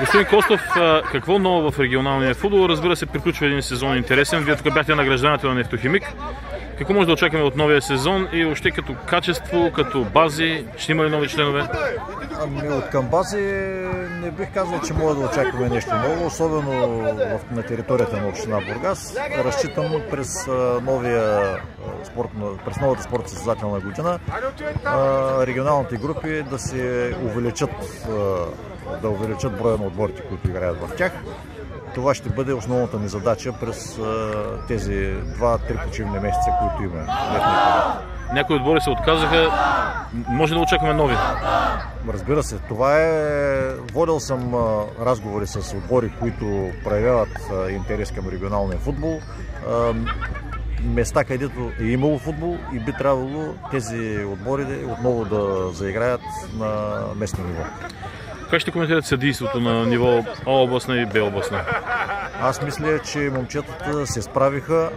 Господин Костов, какво ново в регионалния футбол? Разбира се, приключва един сезон интересен. Вие тук бяхте награждането на Нефтохимик. Какво може да очакваме от новия сезон и още като качество, като бази? Ще има ли нови членове? От към бази не бих казал, че може да очакваме нещо ново, особено на територията на община Бургас. Разчитам през новата спортно-състезателна година регионалните групи да се увеличат броя на отборите, които играят в тях. Това ще бъде основната ни задача през тези 2-3 почивни месеца, които имаме. Някои отбори се отказаха. Може да очакваме нови? Разбира се, това е... Водил съм разговори с отбори, които проявяват интерес към регионалния футбол. Места, където е имало футбол и би трябвало тези отбори отново да заиграят на местно ниво. Как ще коментирате съдийството на ниво А областна и Б областна? Аз мисля, че момчетата се справиха.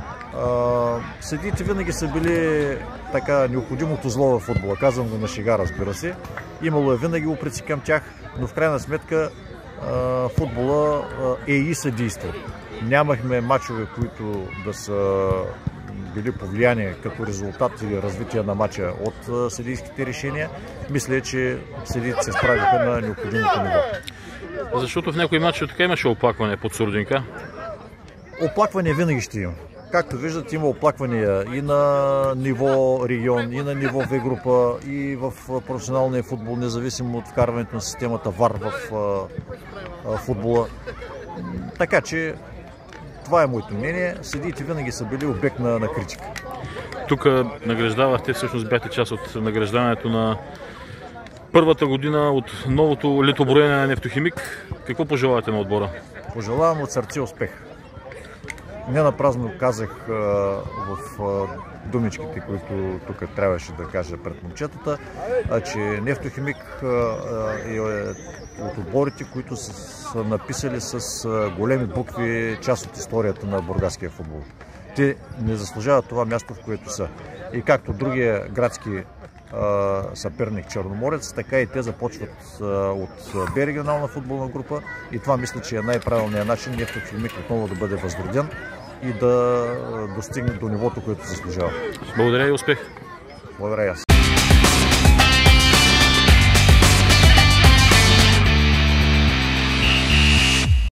Съдиите винаги са били така необходимото зло в футбола. Казвам го на шега, разбира се. Имало е винаги упреци към тях, но в крайна сметка футбола е и съдийство. Нямахме мачове, които да са били повлияни като резултат или развитие на мача от съдийските решения. Мисля, че съдиите се справиха на необходимото ниво. Защото в някои мачове така имаше оплакване под Сурдинка? Оплакване винаги ще има. Както виждате, има оплаквания и на ниво регион, и на ниво В група, и в професионалния футбол, независимо от вкарването на системата ВАР в футбола. Така че това е моето мнение. Съдиите винаги са били обект на критика. Тук награждавахте, всъщност бяхте част от награждаването на първата година от новото летоброене на Нефтохимик. Какво пожелавате на отбора? Пожелавам от сърце успех. Не напразно казах в думичките, които тук трябваше да кажа пред момчетата, че Нефтохимик е от отборите, които са написали с големи букви част от историята на бургаския футбол. Те не заслужават това място, в което са. И както другия градски съперник Черноморец, така и те започват от Б регионална футболна група и това мисля, че е най-правилният начин Нефтохимик отново да бъде възроден и да достигне до нивото, което заслужава. Благодаря и успех! Благодаря и аз.